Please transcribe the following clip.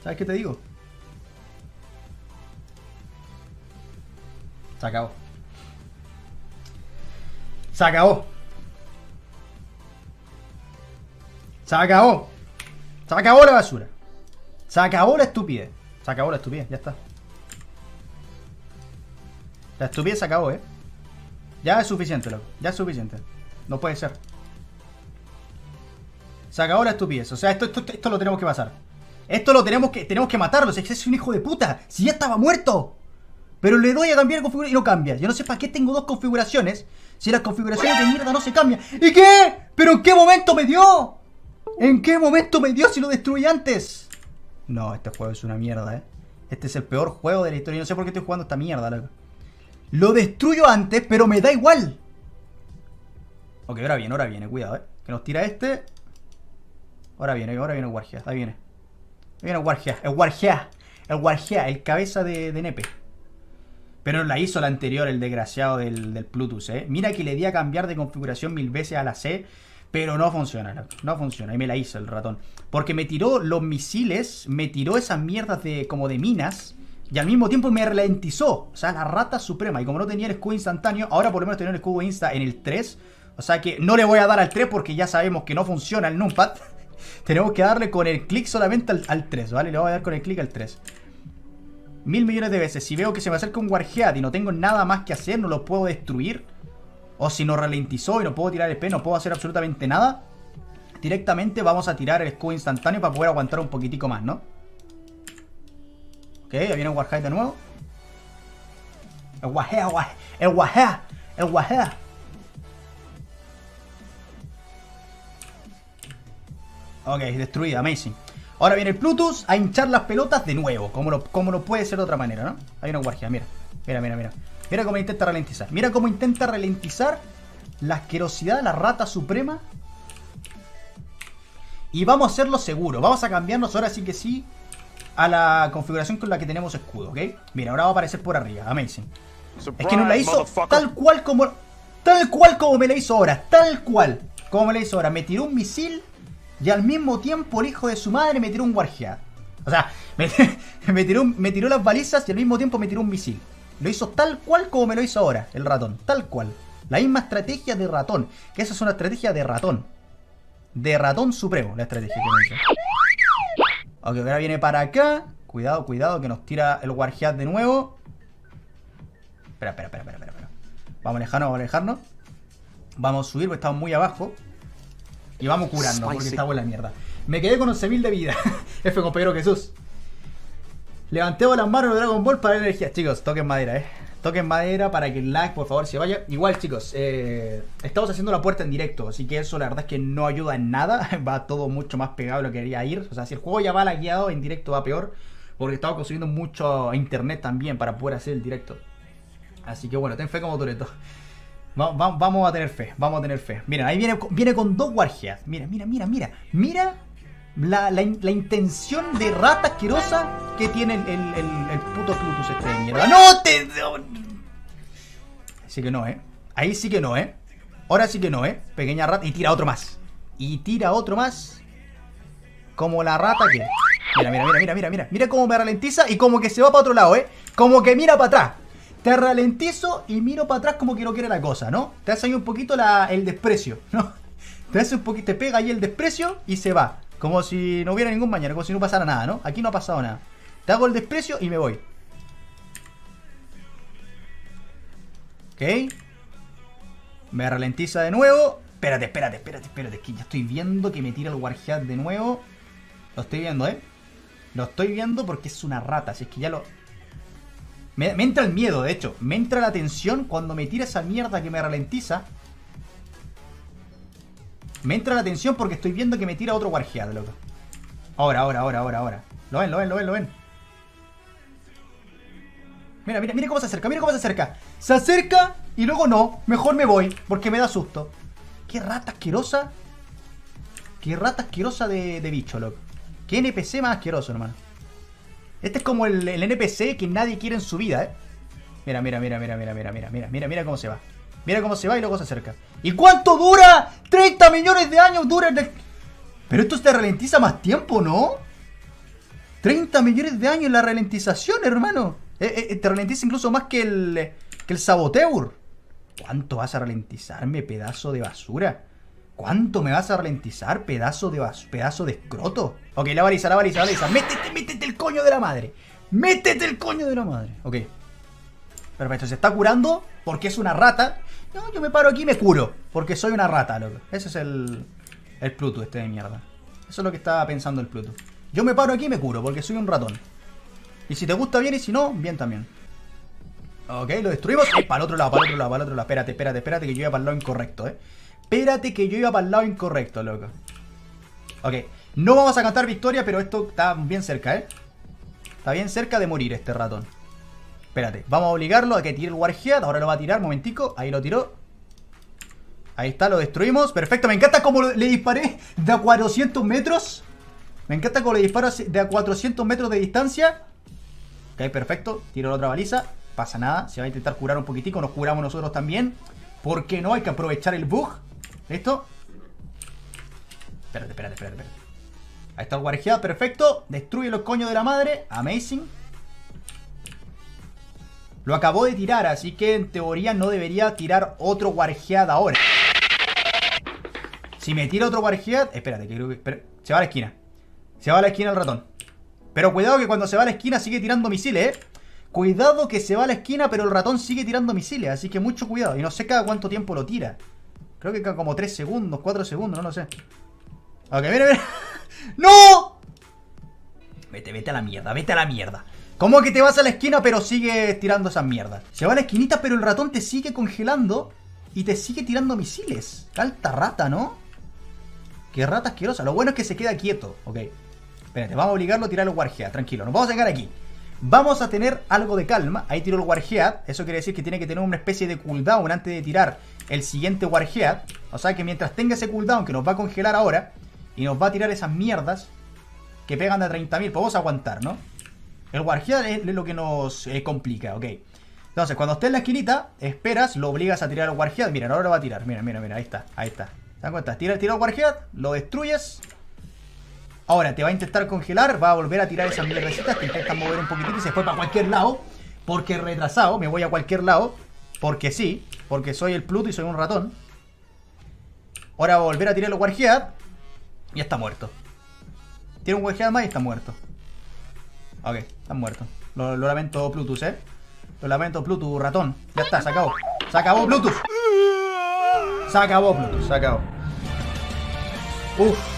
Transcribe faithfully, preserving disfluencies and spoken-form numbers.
¿Sabes qué te digo? Se acabó. Se acabó. Se acabó. Se acabó la basura. Se acabó la estupidez. Se acabó la estupidez, ya está. La estupidez se acabó, eh. Ya es suficiente, loco. Ya es suficiente. No puede ser. Se acabó la estupidez. O sea, esto, esto, esto lo tenemos que pasar. Esto lo tenemos que tenemos que matarlo. Si es un hijo de puta. Si ya estaba muerto. Pero le doy a cambiar configuración y no cambia. Yo no sé para qué tengo dos configuraciones. Si las configuraciones de mierda no se cambian. ¿Y qué? ¿Pero en qué momento me dio? ¿En qué momento me dio si lo destruí antes? No, este juego es una mierda, eh. Este es el peor juego de la historia. No sé por qué estoy jugando esta mierda, loco. Lo destruyo antes, pero me da igual. Ok, ahora viene, ahora viene, cuidado, eh. Que nos tira este. Ahora viene, ahora viene el Wargea, ahí viene. Ahí viene el Wargea, el Wargea. El Wargea, el cabeza de, de nepe. Pero la hizo la anterior, el desgraciado del, del Plutus, eh. Mira que le di a cambiar de configuración mil veces a la C. Pero no funciona, no funciona. Y me la hizo el ratón. Porque me tiró los misiles, me tiró esas mierdas de como de minas. Y al mismo tiempo me ralentizó. O sea, la rata suprema. Y como no tenía el escudo instantáneo, ahora por lo menos tenía el escudo insta en el tres. O sea que no le voy a dar al tres porque ya sabemos que no funciona el numpad. Tenemos que darle con el clic solamente al, al tres, ¿vale? Le voy a dar con el clic al tres. Mil millones de veces. Si veo que se me acerca un Warhead y no tengo nada más que hacer, no lo puedo destruir. O si no ralentizó y no puedo tirar el P, no puedo hacer absolutamente nada. Directamente vamos a tirar el escudo instantáneo para poder aguantar un poquitico más, ¿no? Ok, ahí viene el Warhead de nuevo. El Warhead, el Warhead, el Warhead. Ok, destruida, amazing. Ahora viene el Plutus a hinchar las pelotas de nuevo. Como no, como no puede ser de otra manera, ¿no? Hay una Warhead, mira. Mira, mira, mira. Mira cómo intenta ralentizar. Mira cómo intenta ralentizar la asquerosidad, la rata suprema. Y vamos a hacerlo seguro. Vamos a cambiarnos ahora sí que sí a la configuración con la que tenemos escudo, ¿ok? Mira, ahora va a aparecer por arriba. Amazing. Es que nos la hizo tal cual como... Tal cual como me la hizo ahora. Tal cual como me la hizo ahora. Me tiró un misil y al mismo tiempo el hijo de su madre me tiró un Warhead. O sea, me, me, tiró, me tiró las balizas y al mismo tiempo me tiró un misil. Lo hizo tal cual como me lo hizo ahora el ratón. Tal cual. La misma estrategia de ratón. Que esa es una estrategia de ratón. De ratón supremo la estrategia que me hizo. Ok, ahora viene para acá. Cuidado, cuidado que nos tira el Warhead de nuevo. Espera, espera, espera, espera, espera. Vamos a alejarnos, vamos a alejarnos. Vamos a subir porque estamos muy abajo. Y vamos curando porque está buena la mierda. Me quedé con once mil de vida. F compañero Jesús. Levantemos las manos de Dragon Ball para la energía. Chicos, toquen madera, eh. Toquen madera para que el lag por favor se vaya. Igual chicos, eh, estamos haciendo la puerta en directo. Así que eso la verdad es que no ayuda en nada. Va todo mucho más pegado de lo que quería ir. O sea, si el juego ya va lagueado, en directo va peor. Porque estamos consiguiendo mucho internet también para poder hacer el directo. Así que bueno, ten fe como Toretto. Va, va, vamos a tener fe, vamos a tener fe. Miren, ahí viene, viene con dos Warheads. Mira, mira, mira, mira. Mira la, la, la intención de rata asquerosa que tiene el, el, el, el puto Plutus este de mierda. ¡No te! Sí que no, ¿eh? Ahí sí que no, ¿eh? Ahora sí que no, ¿eh? Pequeña rata. Y tira otro más. Y tira otro más. Como la rata que... Mira, mira, mira, mira, mira, mira. Mira cómo me ralentiza y como que se va para otro lado, ¿eh? Como que mira para atrás. Te ralentizo y miro para atrás como que no quiere la cosa, ¿no? Te hace ahí un poquito la, el desprecio, ¿no? Te hace un poquito, te pega ahí el desprecio y se va. Como si no hubiera ningún mañana, como si no pasara nada, ¿no? Aquí no ha pasado nada. Te hago el desprecio y me voy. Ok. Me ralentiza de nuevo. Espérate, espérate, espérate, espérate. Es que ya estoy viendo que me tira el Warhead de nuevo. Lo estoy viendo, ¿eh? Lo estoy viendo porque es una rata. Así es que ya lo... Me, me entra el miedo, de hecho. Me entra la tensión cuando me tira esa mierda que me ralentiza. Me entra la tensión porque estoy viendo que me tira otro Warhead, loco. Ahora, ahora, ahora, ahora, ahora. Lo ven, lo ven, lo ven, lo ven. Mira, mira, mira cómo se acerca, mira cómo se acerca. Se acerca y luego no. Mejor me voy porque me da susto. Qué rata asquerosa. Qué rata asquerosa de, de bicho, loco. Qué N P C más asqueroso, hermano. Este es como el, el N P C que nadie quiere en su vida, ¿eh? Mira, mira, mira, mira, mira, mira, mira, mira, mira, mira cómo se va. Mira cómo se va y luego se acerca. ¿Y cuánto dura? treinta millones de años dura el... Pero esto te ralentiza más tiempo, ¿no? treinta millones de años en la ralentización, hermano. Eh, eh, te ralentiza incluso más que el, que el Saboteur. ¿Cuánto vas a ralentizarme, pedazo de basura? ¿Cuánto me vas a ralentizar, pedazo de bas pedazo de escroto? Ok, la baliza, la baliza, la baliza. Métete, métete el coño de la madre. Métete el coño de la madre. Ok. Perfecto, se está curando porque es una rata. No, yo me paro aquí y me curo porque soy una rata, loco. Ese es el, el Pluto este de mierda. Eso es lo que estaba pensando el Pluto. Yo me paro aquí y me curo porque soy un ratón. Y si te gusta bien y si no, bien también. Ok, lo destruimos. Eh, para el otro lado, para el otro lado, para el otro lado. Espérate, espérate, espérate que yo iba para el lado incorrecto, eh. Espérate que yo iba para el lado incorrecto, loco. Ok, no vamos a cantar victoria, pero esto está bien cerca, eh. Está bien cerca de morir este ratón. Espérate, vamos a obligarlo a que tire el Warhead. Ahora lo va a tirar, momentico. Ahí lo tiró. Ahí está, lo destruimos. Perfecto, me encanta cómo le disparé de a cuatrocientos metros. Me encanta cómo le disparo de a cuatrocientos metros de distancia. Ok, perfecto. Tiro la otra baliza. Pasa nada, se va a intentar curar un poquitico. Nos curamos nosotros también. ¿Por qué no? Hay que aprovechar el bug. ¿Listo? Espérate, espérate, espérate, espérate. Ahí está el Warhead, perfecto. Destruye los coños de la madre. Amazing. Lo acabó de tirar, así que en teoría no debería tirar otro Warhead ahora. Si me tira otro Warhead... Espérate, que creo que... Espera, se va a la esquina. Se va a la esquina el ratón. Pero cuidado que cuando se va a la esquina sigue tirando misiles, eh. Cuidado que se va a la esquina, pero el ratón sigue tirando misiles. Así que mucho cuidado. Y no sé cada cuánto tiempo lo tira. Creo que cada como tres segundos, cuatro segundos, no lo sé. Ok, mira, mira. ¡No! Vete, vete a la mierda, vete a la mierda. ¿Cómo que te vas a la esquina pero sigues tirando esas mierdas? Se va a la esquinita pero el ratón te sigue congelando y te sigue tirando misiles. Alta rata, ¿no? Qué rata asquerosa. Lo bueno es que se queda quieto. Ok. Espérate, vamos a obligarlo a tirar el Warhead. Tranquilo, nos vamos a sacar aquí. Vamos a tener algo de calma. Ahí tiró el Warhead. Eso quiere decir que tiene que tener una especie de cooldown antes de tirar el siguiente Warhead. O sea que mientras tenga ese cooldown que nos va a congelar ahora y nos va a tirar esas mierdas que pegan de a treinta mil, podemos aguantar, ¿no? El Warhead es lo que nos eh, complica, ok. Entonces, cuando esté en la esquinita, esperas, lo obligas a tirar el Warhead. Mira, ahora lo va a tirar. Mira, mira, mira, ahí está, ahí está. ¿Te das cuenta? Tira, tira el Warhead, lo destruyes. Ahora te va a intentar congelar, va a volver a tirar esas mierdecitas, te intentan mover un poquitito y se fue para cualquier lado. Porque retrasado, me voy a cualquier lado. Porque sí, porque soy el Pluto y soy un ratón. Ahora va a volver a tirar el Warhead. Y está muerto. Tiene un Warhead más y está muerto. Ok, están muertos. Lo, lo lamento, Plutus, eh. Lo lamento, Plutus, ratón. Ya está, se acabó. Se acabó, Plutus. Se acabó, Plutus, se acabó. Uff.